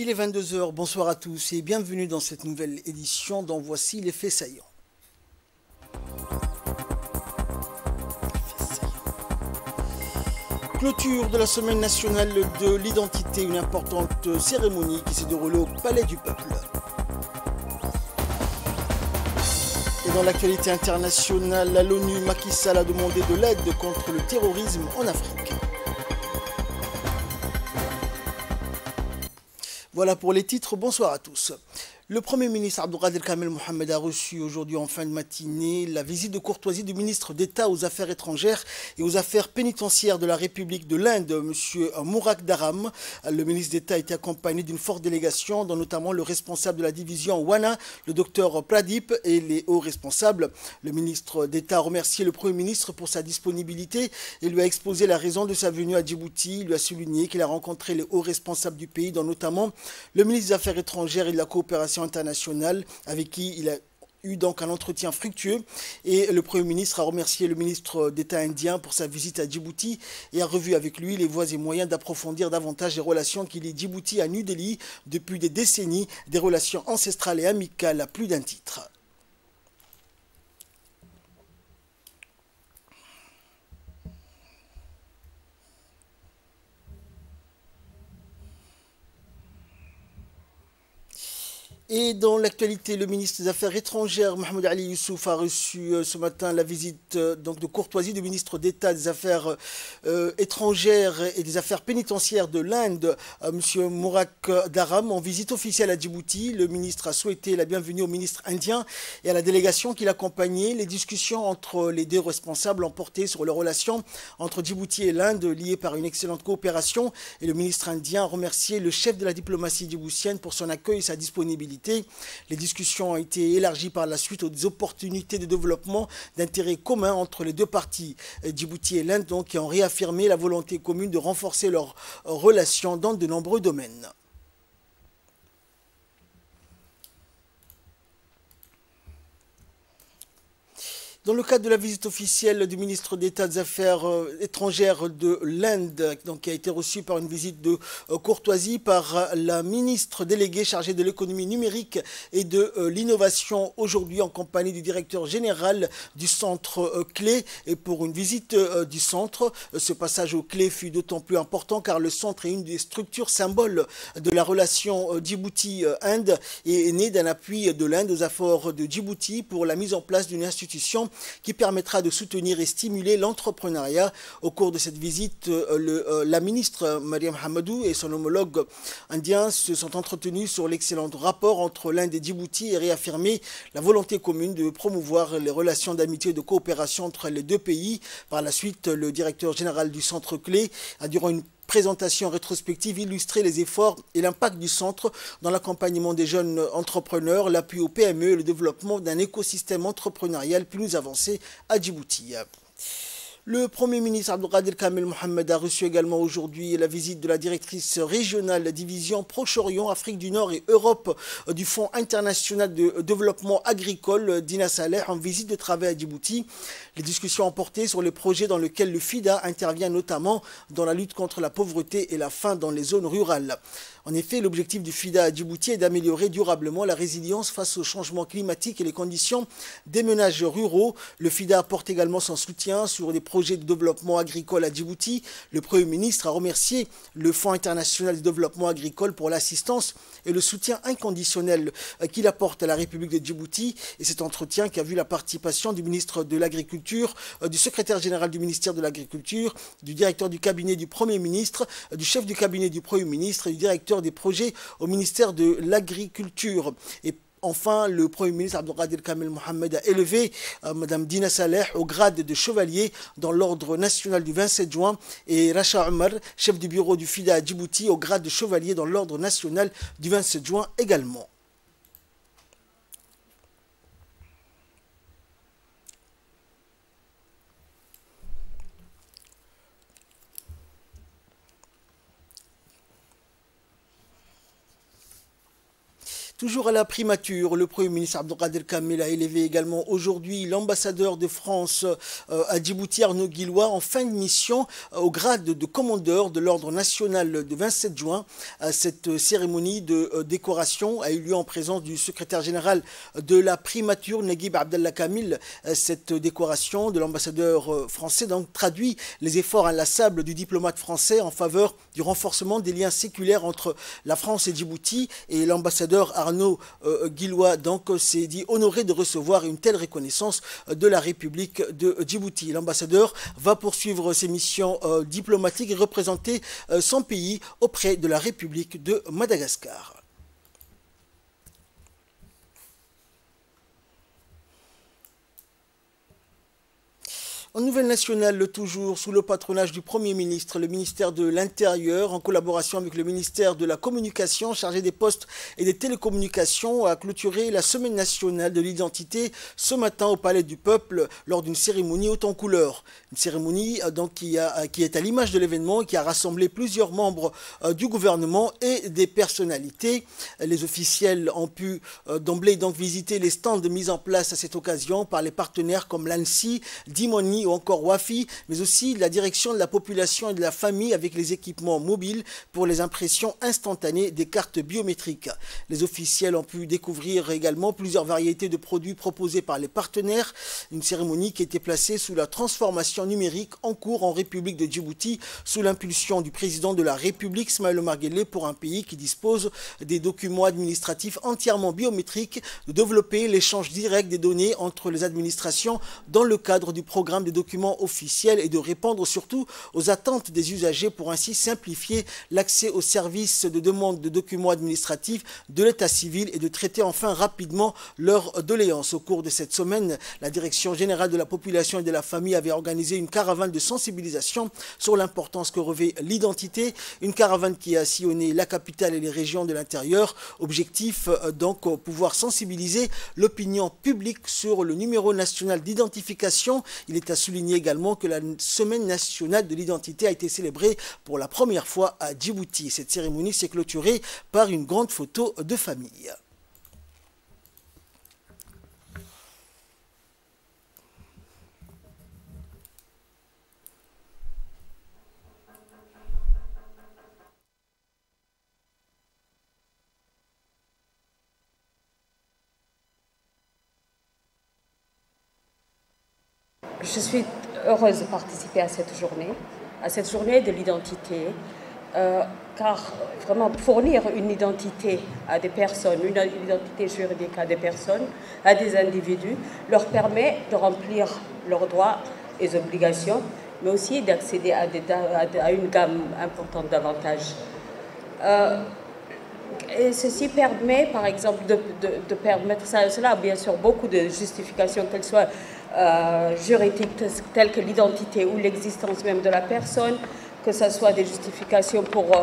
Il est 22 heures. Bonsoir à tous et bienvenue dans cette nouvelle édition dont voici les faits saillants. Clôture de la Semaine nationale de l'identité, une importante cérémonie qui s'est déroulée au Palais du Peuple. Et dans l'actualité internationale, à l'ONU, Macky Sall a demandé de l'aide contre le terrorisme en Afrique. Voilà pour les titres, bonsoir à tous. Le Premier ministre Abdelkader Kamel Mohamed a reçu aujourd'hui en fin de matinée la visite de courtoisie du ministre d'État aux Affaires étrangères et aux Affaires pénitentiaires de la République de l'Inde, M. Mourak Dharam. Le ministre d'État a été accompagné d'une forte délégation, dont notamment le responsable de la division Wana, le docteur Pradip, et les hauts responsables. Le ministre d'État a remercié le Premier ministre pour sa disponibilité et lui a exposé la raison de sa venue à Djibouti. Il lui a souligné qu'il a rencontré les hauts responsables du pays, dont notamment le ministre des Affaires étrangères et de la coopération internationale, avec qui il a eu donc un entretien fructueux. Et le Premier ministre a remercié le ministre d'État indien pour sa visite à Djibouti et a revu avec lui les voies et moyens d'approfondir davantage les relations qui lient Djibouti à New Delhi depuis des décennies, des relations ancestrales et amicales à plus d'un titre. Et dans l'actualité, le ministre des Affaires étrangères, Mohamed Ali Youssouf, a reçu ce matin la visite donc de courtoisie du ministre d'État des Affaires étrangères et des Affaires pénitentiaires de l'Inde, M. Mourak Dharam, en visite officielle à Djibouti. Le ministre a souhaité la bienvenue au ministre indien et à la délégation qui l'accompagnait. Les discussions entre les deux responsables ont porté sur les relations entre Djibouti et l'Inde, liées par une excellente coopération. Et le ministre indien a remercié le chef de la diplomatie djiboutienne pour son accueil et sa disponibilité. Les discussions ont été élargies par la suite aux opportunités de développement d'intérêts communs entre les deux parties, Djibouti et l'Inde, donc, qui ont réaffirmé la volonté commune de renforcer leurs relations dans de nombreux domaines. Dans le cadre de la visite officielle du ministre d'État des Affaires étrangères de l'Inde, qui a été reçue par une visite de courtoisie par la ministre déléguée chargée de l'économie numérique et de l'innovation, aujourd'hui en compagnie du directeur général du centre Clé. Et pour une visite du centre, ce passage au Clé fut d'autant plus important car le centre est une des structures symboles de la relation Djibouti-Inde et est né d'un appui de l'Inde aux efforts de Djibouti pour la mise en place d'une institution qui permettra de soutenir et stimuler l'entrepreneuriat. Au cours de cette visite, la ministre Mariam Hamadou et son homologue indien se sont entretenus sur l'excellent rapport entre l'Inde et Djibouti et réaffirmé la volonté commune de promouvoir les relations d'amitié et de coopération entre les deux pays. Par la suite, le directeur général du Centre Clé a, durant une présentation rétrospective, illustrer les efforts et l'impact du centre dans l'accompagnement des jeunes entrepreneurs, l'appui aux PME et le développement d'un écosystème entrepreneurial plus avancé à Djibouti. Le Premier ministre Abdelkader Kamel Mohamed a reçu également aujourd'hui la visite de la directrice régionale division Proche-Orient, Afrique du Nord et Europe du Fonds international de développement agricole, Dina Saleh, en visite de travail à Djibouti. Les discussions ont porté sur les projets dans lesquels le FIDA intervient, notamment dans la lutte contre la pauvreté et la faim dans les zones rurales. En effet, l'objectif du FIDA à Djibouti est d'améliorer durablement la résilience face au changement climatique et les conditions des ménages ruraux. Le FIDA apporte également son soutien sur des projets de développement agricole à Djibouti. Le Premier ministre a remercié le Fonds international de développement agricole pour l'assistance et le soutien inconditionnel qu'il apporte à la République de Djibouti. Et cet entretien qui a vu la participation du ministre de l'Agriculture, du secrétaire général du ministère de l'Agriculture, du directeur du cabinet du Premier ministre, du chef du cabinet du Premier ministre et du directeur des projets au ministère de l'Agriculture. Et enfin, le Premier ministre Abdelkader Kamel Mohamed a élevé Mme Dina Saleh au grade de chevalier dans l'ordre national du 27 juin et Racha Omar, chef du bureau du FIDA à Djibouti, au grade de chevalier dans l'ordre national du 27 juin également. Toujours à la primature, le Premier ministre Abdelkader Kamel a élevé également aujourd'hui l'ambassadeur de France à Djibouti, Arnaud Guillois, en fin de mission au grade de commandeur de l'Ordre national de 27 juin. Cette cérémonie de décoration a eu lieu en présence du secrétaire général de la primature, Naguib Abdallah Kamil. Cette décoration de l'ambassadeur français donc traduit les efforts inlassables du diplomate français en faveur du renforcement des liens séculaires entre la France et Djibouti, et l'ambassadeur Arnaud Guillois donc s'est dit honoré de recevoir une telle reconnaissance de la République de Djibouti. L'ambassadeur va poursuivre ses missions diplomatiques et représenter son pays auprès de la République de Madagascar. En nouvelle nationale, toujours sous le patronage du Premier ministre, le ministère de l'Intérieur, en collaboration avec le ministère de la Communication, chargé des postes et des télécommunications, a clôturé la Semaine nationale de l'identité ce matin au Palais du Peuple lors d'une cérémonie haute en couleurs. Une cérémonie donc, qui est à l'image de l'événement et qui a rassemblé plusieurs membres du gouvernement et des personnalités. Les officiels ont pu d'emblée donc visiter les stands mis en place à cette occasion par les partenaires comme l'ANSSI, Dimoni ou encore Wafi, mais aussi la direction de la population et de la famille avec les équipements mobiles pour les impressions instantanées des cartes biométriques. Les officiels ont pu découvrir également plusieurs variétés de produits proposés par les partenaires. Une cérémonie qui était placée sous la transformation numérique en cours en République de Djibouti sous l'impulsion du président de la République, Ismaël Omar Guelleh, pour un pays qui dispose des documents administratifs entièrement biométriques, de développer l'échange direct des données entre les administrations dans le cadre du programme des documents officiels et de répondre surtout aux attentes des usagers pour ainsi simplifier l'accès aux services de demande de documents administratifs de l'état civil et de traiter enfin rapidement leurs doléances. Au cours de cette semaine, la Direction générale de la population et de la famille avait organisé une caravane de sensibilisation sur l'importance que revêt l'identité, une caravane qui a sillonné la capitale et les régions de l'intérieur. Objectif donc pouvoir sensibiliser l'opinion publique sur le numéro national d'identification. Il est à souligner également que la Semaine nationale de l'identité a été célébrée pour la première fois à Djibouti. Cette cérémonie s'est clôturée par une grande photo de famille. Je suis heureuse de participer à cette journée de l'identité, car vraiment fournir une identité à des personnes, une identité juridique à des personnes, à des individus, leur permet de remplir leurs droits et obligations, mais aussi d'accéder à une gamme importante d'avantages. Et ceci permet, par exemple, de permettre cela, bien sûr, beaucoup de justifications, qu'elles soient juridiques, telles que l'identité ou l'existence même de la personne, que ce soit des justifications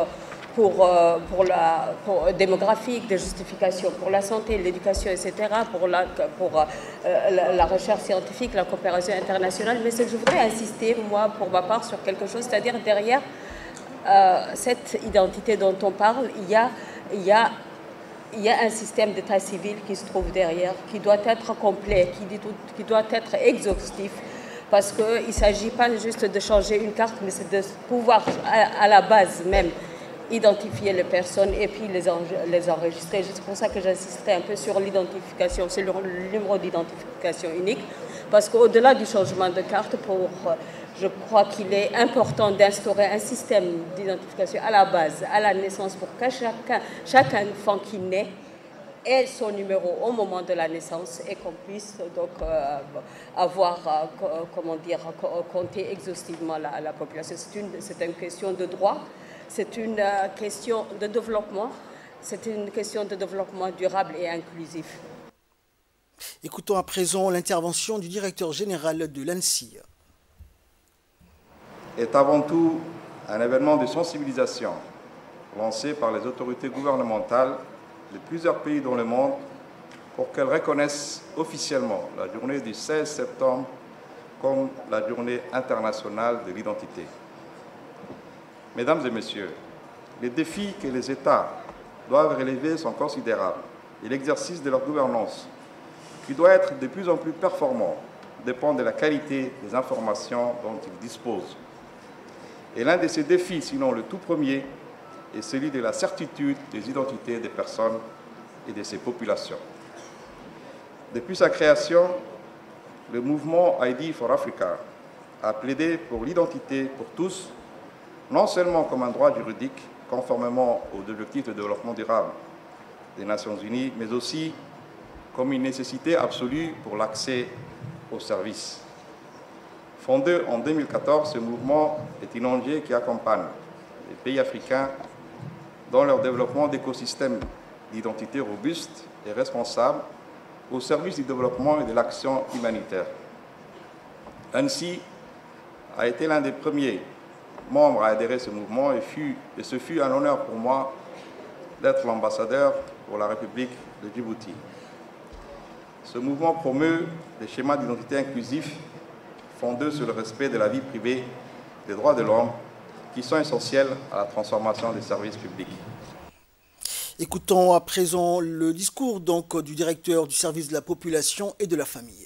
démographiques, des justifications pour la santé, l'éducation, etc., pour la recherche scientifique, la coopération internationale. Mais je voudrais insister, moi, pour ma part, sur quelque chose, c'est-à-dire derrière cette identité dont on parle, il y a un système d'état civil qui se trouve derrière, qui doit être complet, qui doit être exhaustif, parce qu'il ne s'agit pas juste de changer une carte, mais c'est de pouvoir, à la base même, identifier les personnes et puis les enregistrer. C'est pour ça que j'insisterai un peu sur l'identification, sur le numéro d'identification unique, parce qu'au-delà du changement de carte, je crois qu'il est important d'instaurer un système d'identification à la base, à la naissance, pour que chaque enfant qui naît ait son numéro au moment de la naissance et qu'on puisse donc compter exhaustivement la population. C'est une question de droit, c'est une question de développement, c'est une question de développement durable et inclusif. Écoutons à présent l'intervention du directeur général de l'ANSSI. Est avant tout un événement de sensibilisation lancé par les autorités gouvernementales de plusieurs pays dans le monde pour qu'elles reconnaissent officiellement la journée du 16 septembre comme la journée internationale de l'identité. Mesdames et messieurs, les défis que les États doivent relever sont considérables et l'exercice de leur gouvernance, qui doit être de plus en plus performant, dépend de la qualité des informations dont ils disposent. Et l'un de ces défis, sinon le tout premier, est celui de la certitude des identités des personnes et de ces populations. Depuis sa création, le mouvement ID for Africa a plaidé pour l'identité pour tous, non seulement comme un droit juridique, conformément aux objectifs de développement durable des Nations Unies, mais aussi comme une nécessité absolue pour l'accès aux services. Fondé en 2014, ce mouvement est une ONG qui accompagne les pays africains dans leur développement d'écosystèmes d'identité robustes et responsables au service du développement et de l'action humanitaire. Ainsi, a été l'un des premiers membres à adhérer à ce mouvement et ce fut un honneur pour moi d'être l'ambassadeur pour la République de Djibouti. Ce mouvement promeut des schémas d'identité inclusifs fondés sur le respect de la vie privée, des droits de l'homme, qui sont essentiels à la transformation des services publics. Écoutons à présent le discours du directeur du service de la population et de la famille.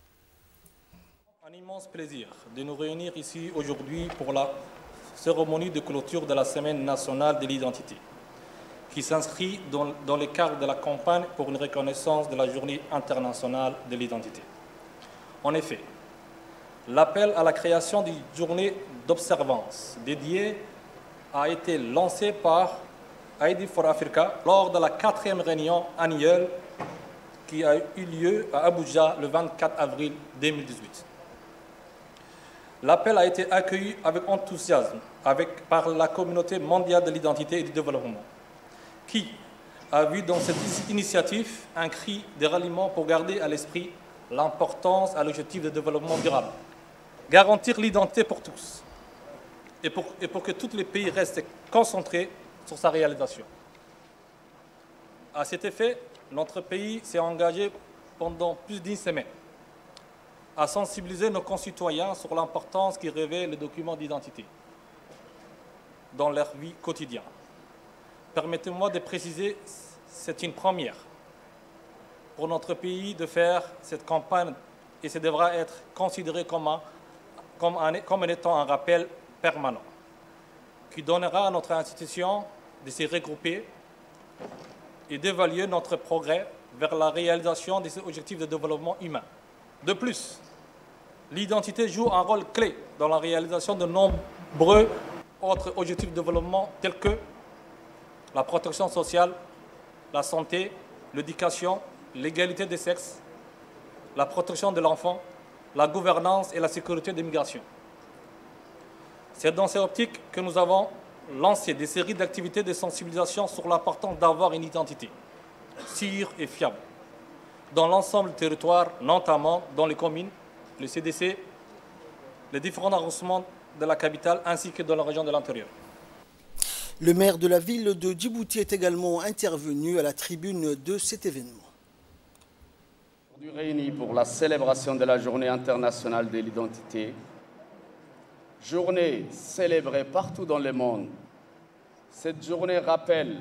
Un immense plaisir de nous réunir ici aujourd'hui pour la cérémonie de clôture de la Semaine nationale de l'identité, qui s'inscrit dans le cadre de la campagne pour une reconnaissance de la Journée internationale de l'identité. En effet, l'appel à la création d'une journée d'observance dédiée a été lancé par ID for Africa lors de la 4e réunion annuelle qui a eu lieu à Abuja le 24 avril 2018. L'appel a été accueilli avec enthousiasme par la communauté mondiale de l'identité et du développement, qui a vu dans cette initiative un cri de ralliement pour garder à l'esprit l'importance à l'objectif de développement durable, garantir l'identité pour tous et pour que tous les pays restent concentrés sur sa réalisation. À cet effet, notre pays s'est engagé pendant plus d'une semaine à sensibiliser nos concitoyens sur l'importance qui revêt le document d'identité dans leur vie quotidienne. Permettez-moi de préciser, c'est une première pour notre pays de faire cette campagne et ça devra être considéré comme étant un rappel permanent qui donnera à notre institution de se regrouper et d'évaluer notre progrès vers la réalisation de ces objectifs de développement humain. De plus, l'identité joue un rôle clé dans la réalisation de nombreux autres objectifs de développement tels que la protection sociale, la santé, l'éducation, l'égalité des sexes, la protection de l'enfant, la gouvernance et la sécurité des migrations. C'est dans cette optique que nous avons lancé des séries d'activités de sensibilisation sur l'importance d'avoir une identité sûre et fiable dans l'ensemble du territoire, notamment dans les communes, le CDC, les différents arrondissements de la capitale ainsi que dans la région de l'intérieur. Le maire de la ville de Djibouti est également intervenu à la tribune de cet événement. Aujourd'hui réunis pour la célébration de la Journée internationale de l'identité, journée célébrée partout dans le monde. Cette journée rappelle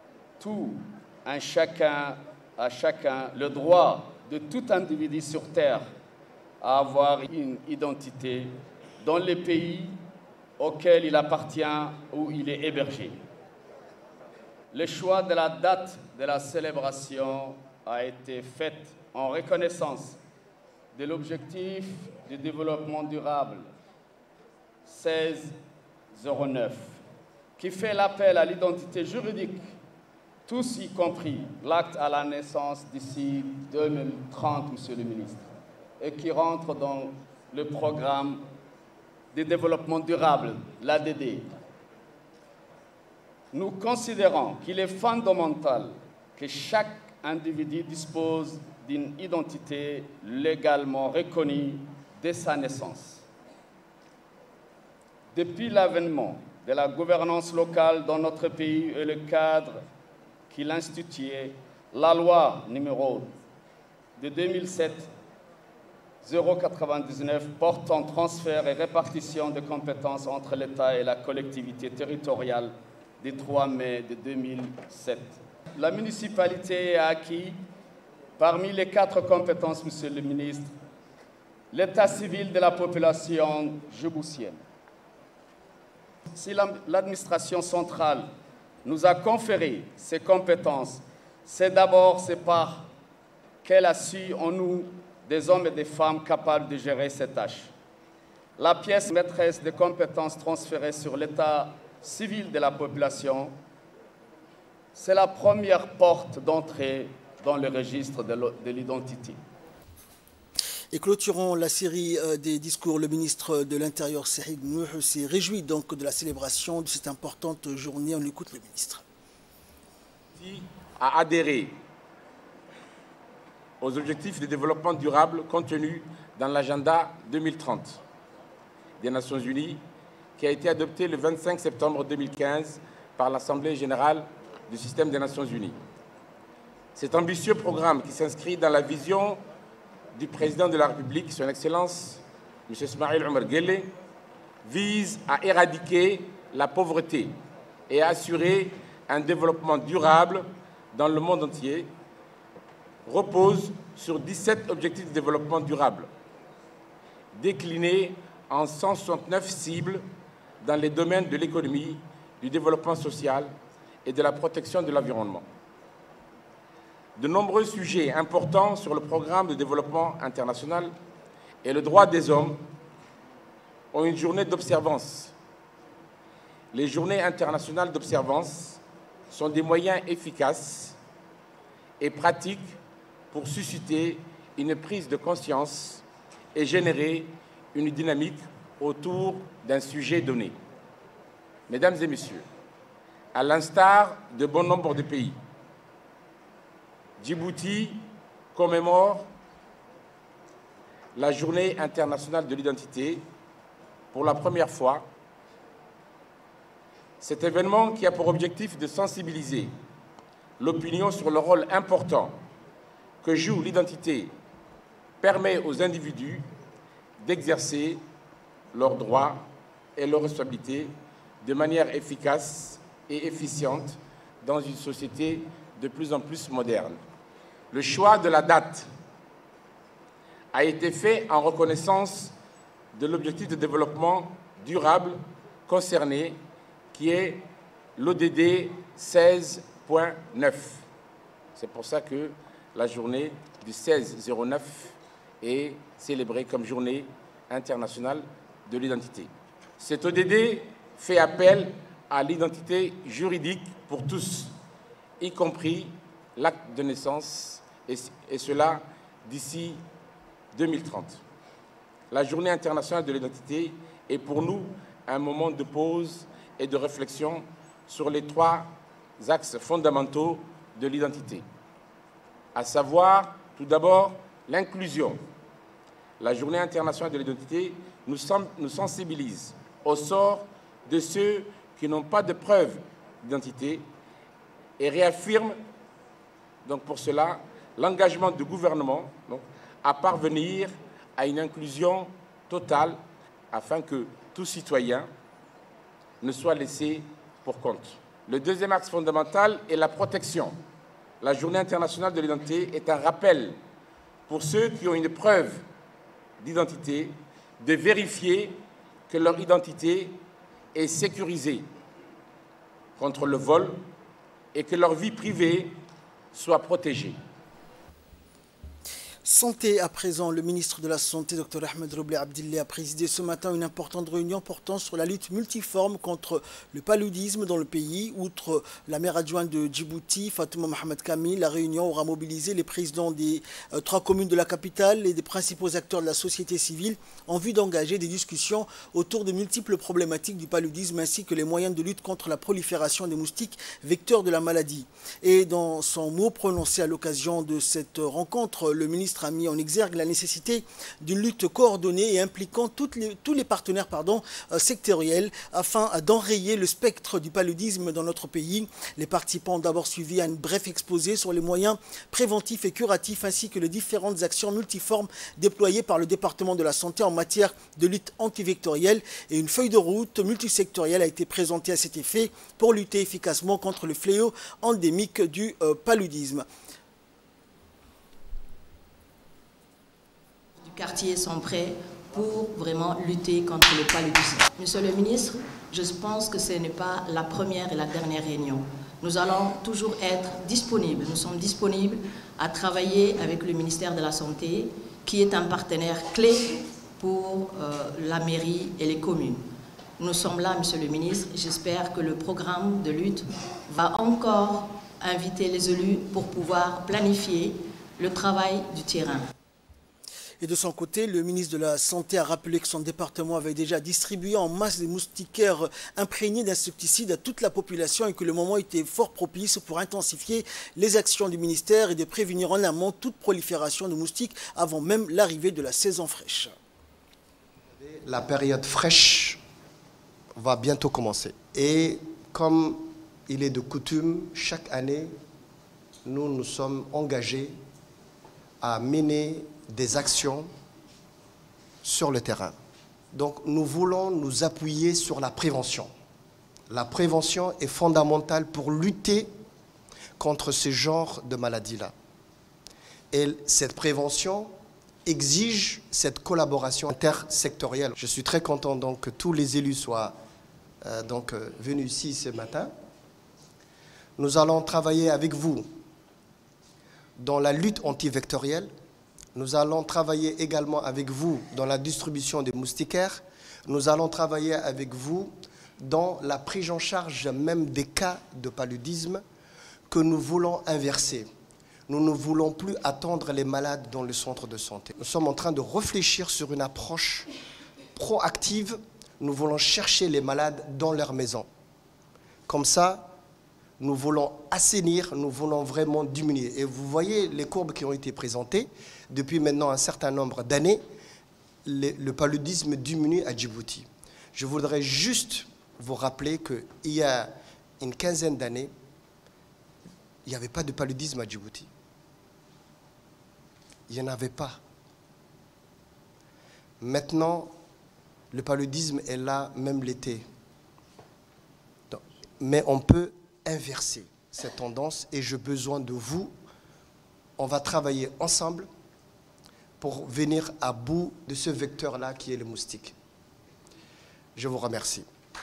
à chacun le droit de tout individu sur Terre à avoir une identité dans les pays auquel il appartient ou il est hébergé. Le choix de la date de la célébration a été fait en reconnaissance de l'objectif de développement durable 1609, qui fait l'appel à l'identité juridique, tous y compris l'acte à la naissance d'ici 2030, Monsieur le ministre, et qui rentre dans le programme de développement durable, l'ADD. Nous considérons qu'il est fondamental que chaque individu dispose d'une identité légalement reconnue dès sa naissance. Depuis l'avènement de la gouvernance locale dans notre pays et le cadre qu'il instituait, la loi numéro de 2007 099 portant transfert et répartition de compétences entre l'État et la collectivité territoriale du 3 mai de 2007. la municipalité a acquis, parmi les 4 compétences, Monsieur le ministre, l'état civil de la population djiboutienne. Si l'administration centrale nous a conféré ces compétences, c'est par qu'elle a su en nous des hommes et des femmes capables de gérer ces tâches. La pièce maîtresse des compétences transférées sur l'état civil de la population, c'est la première porte d'entrée dans le registre de l'identité. Et clôturons la série des discours, le ministre de l'Intérieur, Saïd Nouh, s'est réjoui donc de la célébration de cette importante journée. On écoute le ministre. A adhéré aux objectifs de développement durable contenus dans l'agenda 2030 des Nations Unies, qui a été adopté le 25 septembre 2015 par l'Assemblée générale du système des Nations Unies. Cet ambitieux programme qui s'inscrit dans la vision du président de la République, son Excellence, M. Ismaïl Omar Guelleh, vise à éradiquer la pauvreté et à assurer un développement durable dans le monde entier, repose sur 17 objectifs de développement durable, déclinés en 169 cibles dans les domaines de l'économie, du développement social et de la protection de l'environnement. De nombreux sujets importants sur le programme de développement international et le droit des hommes ont une journée d'observance. Les journées internationales d'observance sont des moyens efficaces et pratiques pour susciter une prise de conscience et générer une dynamique autour d'un sujet donné. Mesdames et messieurs, à l'instar de bon nombre de pays, Djibouti commémore la Journée internationale de l'identité pour la première fois. Cet événement qui a pour objectif de sensibiliser l'opinion sur le rôle important que joue l'identité permet aux individus d'exercer leurs droits et leurs responsabilités de manière efficace et efficiente dans une société de plus en plus moderne. Le choix de la date a été fait en reconnaissance de l'objectif de développement durable concerné, qui est l'ODD 16.9. C'est pour ça que la journée du 16/09 est célébrée comme journée internationale de l'identité. Cet ODD fait appel à l'identité juridique pour tous, y compris l'acte de naissance, et cela d'ici 2030. La Journée internationale de l'identité est pour nous un moment de pause et de réflexion sur les 3 axes fondamentaux de l'identité, à savoir tout d'abord l'inclusion. La Journée internationale de l'identité nous sensibilise au sort de ceux qui n'ont pas de preuve d'identité et réaffirme donc pour cela l'engagement du gouvernement à parvenir à une inclusion totale afin que tout citoyen ne soit laissé pour compte. Le deuxième axe fondamental est la protection. La Journée internationale de l'identité est un rappel pour ceux qui ont une preuve d'identité de vérifier que leur identité est sécurisée contre le vol et que leur vie privée soit protégée. Santé à présent, le ministre de la Santé, Dr Ahmed Robleh Abdillah, a présidé ce matin une importante réunion portant sur la lutte multiforme contre le paludisme dans le pays. Outre la maire adjointe de Djibouti, Fatouma Mohamed Kamil, la réunion aura mobilisé les présidents des 3 communes de la capitale et des principaux acteurs de la société civile en vue d'engager des discussions autour de multiples problématiques du paludisme ainsi que les moyens de lutte contre la prolifération des moustiques vecteurs de la maladie. Et dans son mot prononcé à l'occasion de cette rencontre, le ministre ministre a mis en exergue la nécessité d'une lutte coordonnée et impliquant tous les partenaires sectoriels afin d'enrayer le spectre du paludisme dans notre pays. Les participants ont d'abord suivi un bref exposé sur les moyens préventifs et curatifs ainsi que les différentes actions multiformes déployées par le département de la santé en matière de lutte antivectorielle, et une feuille de route multisectorielle a été présentée à cet effet pour lutter efficacement contre le fléau endémique du paludisme. Du quartier sont prêts pour vraiment lutter contre le paludisme. Monsieur le ministre, je pense que ce n'est pas la première et la dernière réunion. Nous allons toujours être disponibles. Nous sommes disponibles à travailler avec le ministère de la Santé, qui est un partenaire clé pour la mairie et les communes. Nous sommes là, monsieur le ministre. J'espère que le programme de lutte va encore inviter les élus pour pouvoir planifier le travail du terrain. Et de son côté, le ministre de la Santé a rappelé que son département avait déjà distribué en masse des moustiquaires imprégnés d'insecticides à toute la population et que le moment était fort propice pour intensifier les actions du ministère et de prévenir en amont toute prolifération de moustiques avant même l'arrivée de la saison fraîche. La période fraîche va bientôt commencer. Et comme il est de coutume, chaque année, nous nous sommes engagés à mener des actions sur le terrain. Donc nous voulons nous appuyer sur la prévention. La prévention est fondamentale pour lutter contre ce genre de maladies-là. Et cette prévention exige cette collaboration intersectorielle. Je suis très content donc que tous les élus soient venus ici ce matin. Nous allons travailler avec vous dans la lutte antivectorielle. Nous allons travailler également avec vous dans la distribution des moustiquaires. Nous allons travailler avec vous dans la prise en charge même des cas de paludisme que nous voulons inverser. Nous ne voulons plus attendre les malades dans le centre de santé. Nous sommes en train de réfléchir sur une approche proactive. Nous voulons chercher les malades dans leur maison. Comme ça, nous voulons assainir, nous voulons vraiment diminuer. Et vous voyez les courbes qui ont été présentées. Depuis maintenant un certain nombre d'années, le paludisme diminue à Djibouti. Je voudrais juste vous rappeler qu'il y a une quinzaine d'années, il n'y avait pas de paludisme à Djibouti. Il n'y en avait pas. Maintenant, le paludisme est là même l'été. Mais on peut inverser cette tendance et j'ai besoin de vous. On va travailler ensemble pour venir à bout de ce vecteur-là qui est le moustique. Je vous remercie.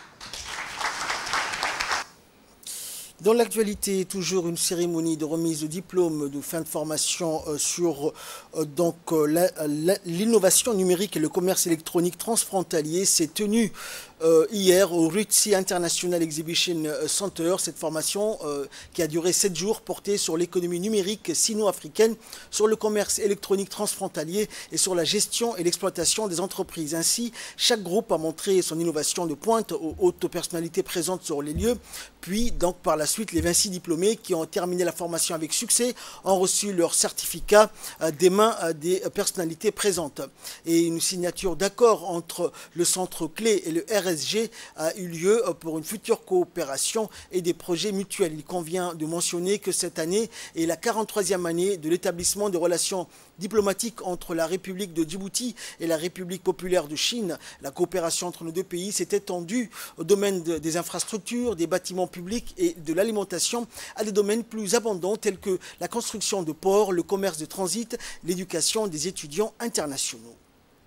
Dans l'actualité, toujours une cérémonie de remise de diplôme de fin de formation sur l'innovation numérique et le commerce électronique transfrontalier s'est tenue hier au Rutsi International Exhibition Center. Cette formation qui a duré 7 jours portait sur l'économie numérique sino-africaine, sur le commerce électronique transfrontalier et sur la gestion et l'exploitation des entreprises. Ainsi, chaque groupe a montré son innovation de pointe aux hautes personnalités présentes sur les lieux. Puis, donc, par la suite, les 26 diplômés qui ont terminé la formation avec succès ont reçu leur certificat des mains des personnalités présentes. Et une signature d'accord entre le centre clé et le RSG a eu lieu pour une future coopération et des projets mutuels. Il convient de mentionner que cette année est la 43e année de l'établissement des relations diplomatiques entre la République de Djibouti et la République populaire de Chine. La coopération entre nos deux pays s'est étendue au domaine des infrastructures, des bâtiments publics et de l'alimentation à des domaines plus abondants tels que la construction de ports, le commerce de transit, l'éducation des étudiants internationaux.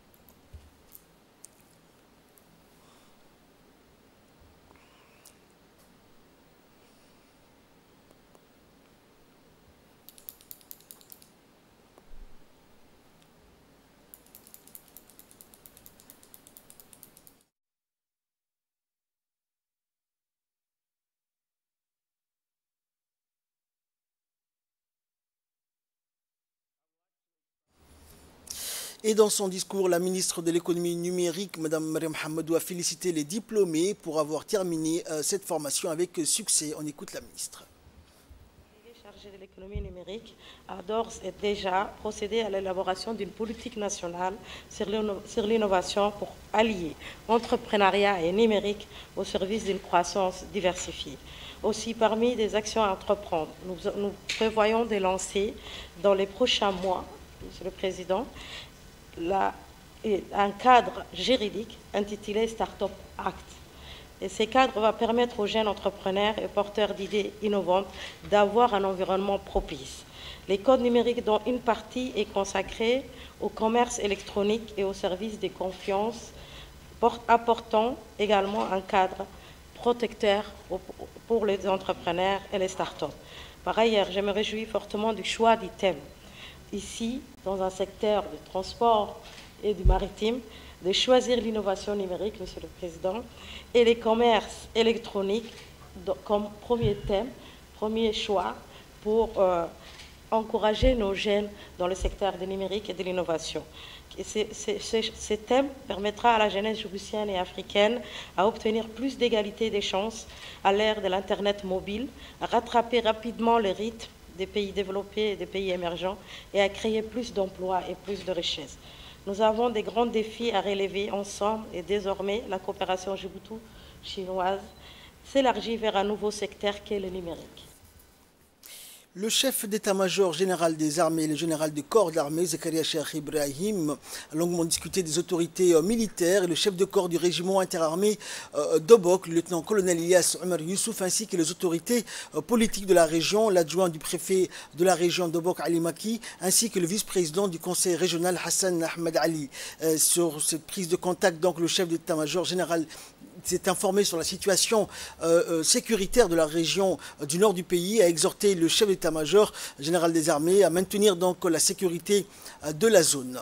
Et dans son discours, la ministre de l'économie numérique, Mme Mariam Hamadou, a félicité les diplômés pour avoir terminé cette formation avec succès. On écoute la ministre. chargé de l'économie numérique a d'ores et déjà procédé à l'élaboration d'une politique nationale sur l'innovation pour allier entrepreneuriat et numérique au service d'une croissance diversifiée. Aussi, parmi les actions à entreprendre, nous prévoyons de lancer dans les prochains mois, Monsieur le Président, un cadre juridique intitulé Startup Act. Et ce cadre va permettre aux jeunes entrepreneurs et porteurs d'idées innovantes d'avoir un environnement propice. Les codes numériques, dont une partie est consacrée au commerce électronique et aux services de confiance, apportant également un cadre protecteur pour les entrepreneurs et les startups. Par ailleurs, je me réjouis fortement du choix du thème. Ici, dans un secteur du transport et du maritime, de choisir l'innovation numérique, Monsieur le Président, et les commerces électroniques comme premier thème, premier choix pour encourager nos jeunes dans le secteur du numérique et de l'innovation. Ce thème permettra à la jeunesse djiboutienne et africaine à obtenir plus d'égalité des chances à l'ère de l'Internet mobile, à rattraper rapidement le rythme des pays développés et des pays émergents et à créer plus d'emplois et plus de richesses. Nous avons des grands défis à relever ensemble et désormais la coopération djibouto-chinoise s'élargit vers un nouveau secteur qu'est le numérique. Le chef d'état-major général des armées, le général de corps d'armée, Zakaria Cheikh Ibrahim, a longuement discuté des autorités militaires et le chef de corps du régiment interarmé d'Obok, le lieutenant-colonel Ilyas Omar Youssouf, ainsi que les autorités politiques de la région, l'adjoint du préfet de la région d'Obok, Ali Maki, ainsi que le vice-président du conseil régional, Hassan Ahmed Ali. Sur cette prise de contact, donc, le chef d'état-major général s'est informé sur la situation sécuritaire de la région du nord du pays, a exhorté le chef d'état-major général des armées à maintenir donc la sécurité de la zone.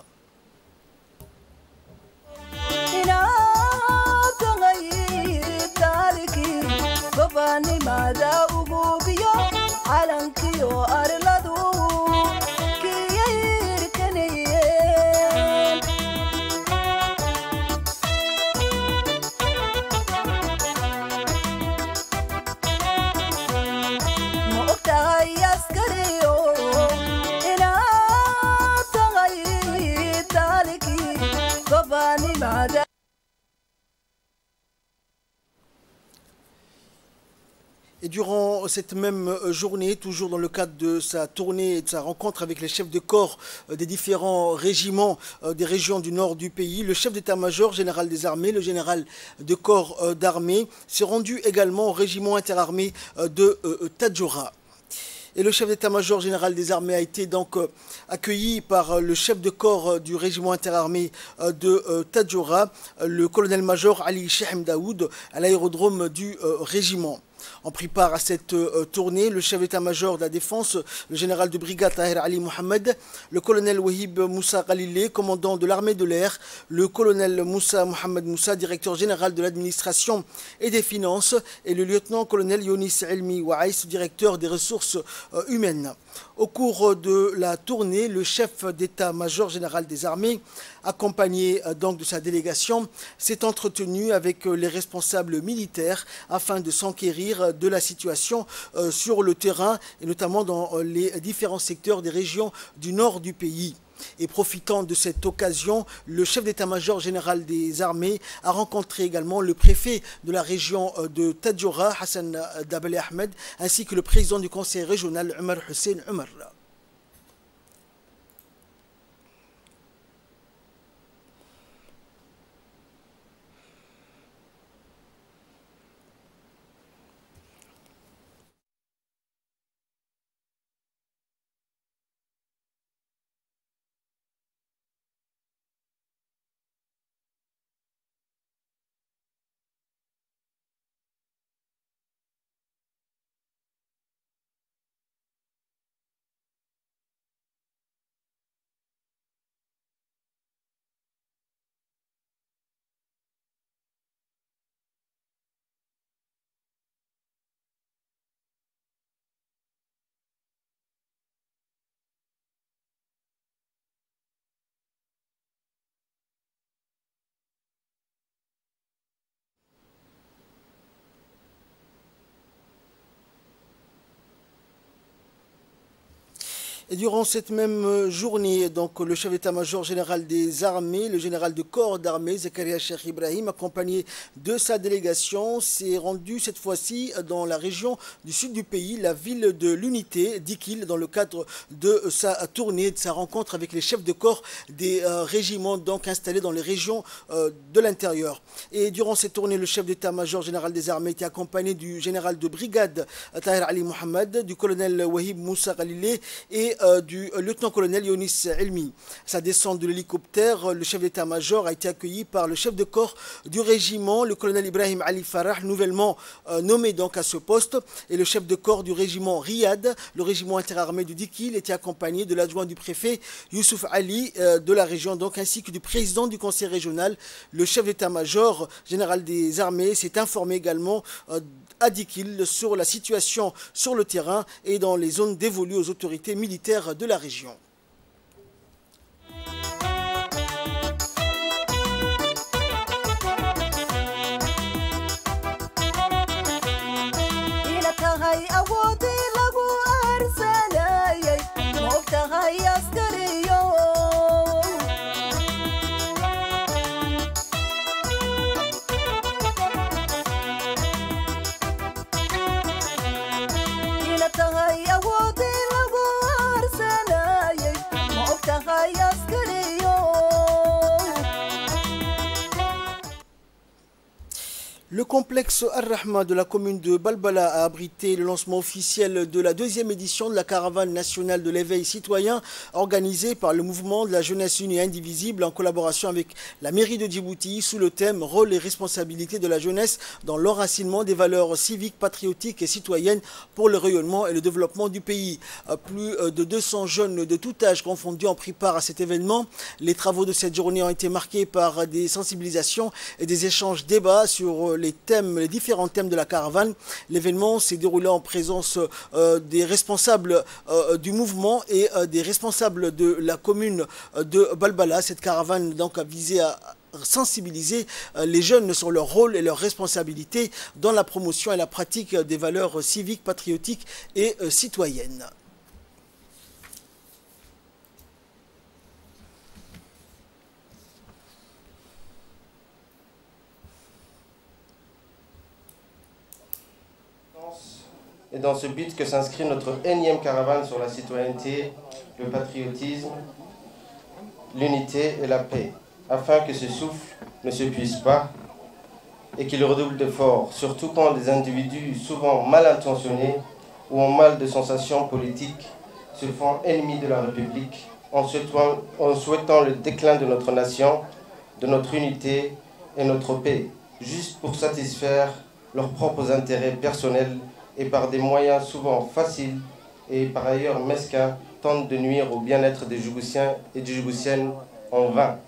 Et durant cette même journée, toujours dans le cadre de sa tournée et de sa rencontre avec les chefs de corps des différents régiments des régions du nord du pays, le chef d'état-major général des armées, le général de corps d'armée, s'est rendu également au régiment interarmé de Tadjoura. Et le chef d'état-major général des armées a été donc accueilli par le chef de corps du régiment interarmé de Tadjoura, le colonel-major Ali Cheikh Daoud, à l'aérodrome du régiment. En prit part à cette tournée le chef d'état-major de la défense, le général de brigade Tahir Ali Mohamed, le colonel Wahib Moussa Khalilé, commandant de l'armée de l'air, le colonel Moussa Mohamed Moussa, directeur général de l'administration et des finances, et le lieutenant-colonel Younis Elmi Waïs, directeur des ressources humaines. Au cours de la tournée, le chef d'état-major général des armées, accompagné donc de sa délégation, s'est entretenu avec les responsables militaires afin de s'enquérir de la situation sur le terrain et notamment dans les différents secteurs des régions du nord du pays. Et profitant de cette occasion, le chef d'état-major général des armées a rencontré également le préfet de la région de Tadjoura, Hassan Dabali Ahmed, ainsi que le président du conseil régional, Omar Hussein Omar. Et durant cette même journée, donc, le chef d'état-major général des armées, le général de corps d'armée, Zakaria Cheikh Ibrahim, accompagné de sa délégation, s'est rendu cette fois-ci dans la région du sud du pays, la ville de l'Unité, d'Ikil, dans le cadre de sa tournée, de sa rencontre avec les chefs de corps des régiments donc installés dans les régions de l'intérieur. Et durant cette tournée, le chef d'état-major général des armées était accompagné du général de brigade Tahir Ali Mohamed, du colonel Wahib Moussa Khalilé et du lieutenant-colonel Yonis Elmi. Sa descente de l'hélicoptère, le chef d'état-major a été accueilli par le chef de corps du régiment, le colonel Ibrahim Ali Farah, nouvellement nommé donc à ce poste, et le chef de corps du régiment Riyad, le régiment interarmé du Dikil, était accompagné de l'adjoint du préfet Youssouf Ali de la région, donc, ainsi que du président du conseil régional. Le chef d'état-major général des armées s'est informé également à Dikil sur la situation sur le terrain et dans les zones dévolues aux autorités militaires de la région. Le complexe Ar-Rahma de la commune de Balbala a abrité le lancement officiel de la deuxième édition de la caravane nationale de l'éveil citoyen organisée par le mouvement de la jeunesse unie et indivisible en collaboration avec la mairie de Djibouti sous le thème « Rôle et responsabilité de la jeunesse dans l'enracinement des valeurs civiques, patriotiques et citoyennes pour le rayonnement et le développement du pays ». Plus de 200 jeunes de tout âge confondus ont pris part à cet événement. Les travaux de cette journée ont été marqués par des sensibilisations et des échanges débats sur les différents thèmes de la caravane. L'événement s'est déroulé en présence des responsables du mouvement et des responsables de la commune de Balbala. Cette caravane donc a visé à sensibiliser les jeunes sur leur rôle et leurs responsabilités dans la promotion et la pratique des valeurs civiques, patriotiques et citoyennes. Et dans ce but que s'inscrit notre énième caravane sur la citoyenneté, le patriotisme, l'unité et la paix, afin que ce souffle ne s'épuise pas et qu'il redouble d'efforts, surtout quand des individus souvent mal intentionnés ou en mal de sensations politiques se font ennemis de la République en souhaitant le déclin de notre nation, de notre unité et notre paix, juste pour satisfaire leurs propres intérêts personnels et par des moyens souvent faciles et par ailleurs mesquins, tentent de nuire au bien-être des Djiboutiens et des Djiboutiennes en vain.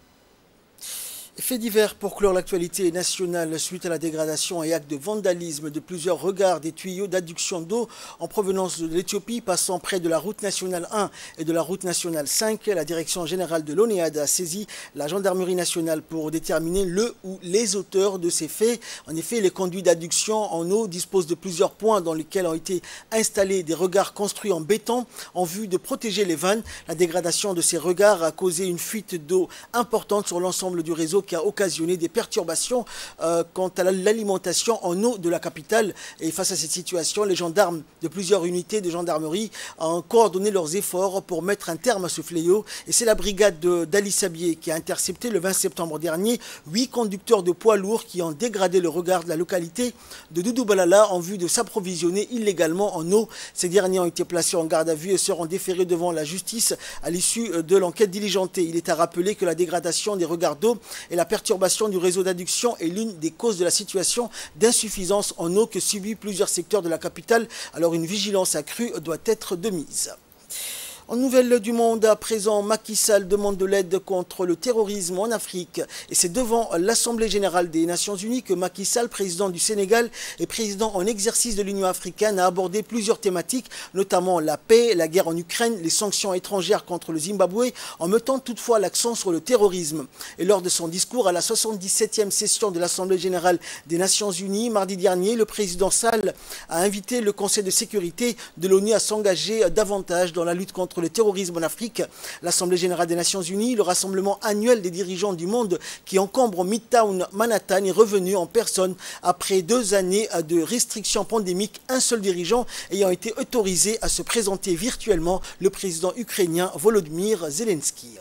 Fait divers pour clore l'actualité nationale suite à la dégradation et acte de vandalisme de plusieurs regards des tuyaux d'adduction d'eau en provenance de l'Éthiopie passant près de la route nationale 1 et de la route nationale 5. La direction générale de l'ONEAD a saisi la gendarmerie nationale pour déterminer le ou les auteurs de ces faits. En effet, les conduits d'adduction en eau disposent de plusieurs points dans lesquels ont été installés des regards construits en béton en vue de protéger les vannes. La dégradation de ces regards a causé une fuite d'eau importante sur l'ensemble du réseau qui a occasionné des perturbations quant à l'alimentation en eau de la capitale. Et face à cette situation, les gendarmes de plusieurs unités de gendarmerie ont coordonné leurs efforts pour mettre un terme à ce fléau. Et c'est la brigade d'Ali Sabié qui a intercepté le 20 septembre dernier 8 conducteurs de poids lourds qui ont dégradé le regard de la localité de Doudou Balala en vue de s'approvisionner illégalement en eau. Ces derniers ont été placés en garde à vue et seront déférés devant la justice à l'issue de l'enquête diligentée. Il est à rappeler que la dégradation des regards d'eau et la perturbation du réseau d'adduction est l'une des causes de la situation d'insuffisance en eau que subit plusieurs secteurs de la capitale. Alors une vigilance accrue doit être de mise. En nouvelle du monde, à présent, Macky Sall demande de l'aide contre le terrorisme en Afrique. Et c'est devant l'Assemblée générale des Nations Unies que Macky Sall, président du Sénégal et président en exercice de l'Union africaine, a abordé plusieurs thématiques, notamment la paix, la guerre en Ukraine, les sanctions étrangères contre le Zimbabwe, en mettant toutefois l'accent sur le terrorisme. Et lors de son discours à la 77e session de l'Assemblée générale des Nations Unies, mardi dernier, le président Sall a invité le Conseil de sécurité de l'ONU à s'engager davantage dans la lutte contre le terrorisme en Afrique. L'Assemblée générale des Nations Unies, le rassemblement annuel des dirigeants du monde qui encombre Midtown Manhattan, est revenu en personne après 2 années de restrictions pandémiques, un seul dirigeant ayant été autorisé à se présenter virtuellement, le président ukrainien Volodymyr Zelensky.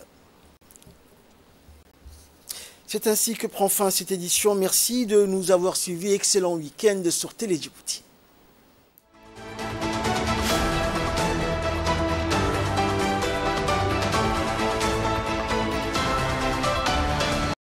C'est ainsi que prend fin cette édition. Merci de nous avoir suivis. Excellent week-end sur Télé Djibouti.